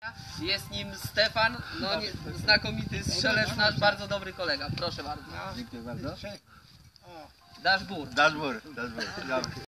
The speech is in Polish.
Jest nim Stefan, no znakomity strzelec, nasz bardzo dobry kolega. Proszę bardzo. Dziękuję bardzo. Dasz gór. Dasz bór.